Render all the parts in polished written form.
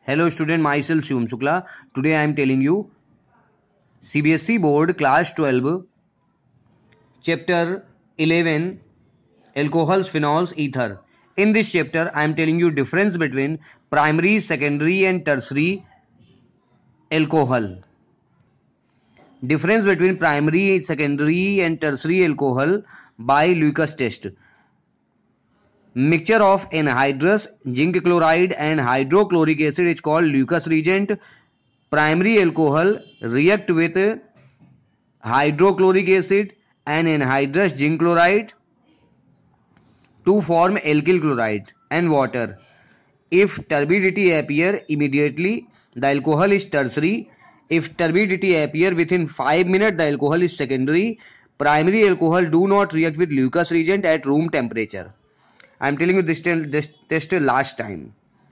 Hello student, myself Shivam Shukla. Today I am telling you CBSE Board Class 12 Chapter 11 Alcohols, Phenols, Ether. In this chapter I am telling you difference between primary, secondary and tertiary alcohol. Difference between primary, secondary and tertiary alcohol by Lucas test. Mixture of anhydrous, zinc chloride and hydrochloric acid is called Lucas reagent. Primary alcohol react with hydrochloric acid and anhydrous zinc chloride to form alkyl chloride and water. If turbidity appear immediately, the alcohol is tertiary. If turbidity appear within 5 minutes, the alcohol is secondary. Primary alcohol do not react with Lucas reagent at room temperature. I am telling you this test last time.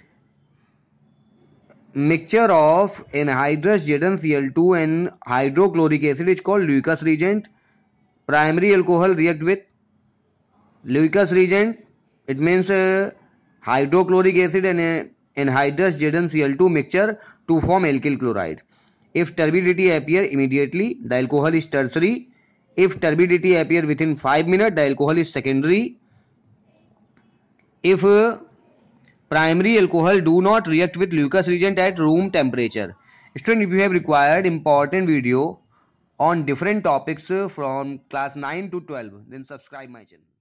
Mixture of anhydrous ZnCl2 and hydrochloric acid is called Lucas reagent. Primary alcohol react with Lucas reagent. It means hydrochloric acid and anhydrous ZnCl2 mixture to form alkyl chloride. If turbidity appear immediately, the alcohol is tertiary. If turbidity appear within 5 minutes, the alcohol is secondary. If primary alcohol do not react with Lucas reagent at room temperature. Student, if you have required important video on different topics from class 9 to 12, then subscribe my channel.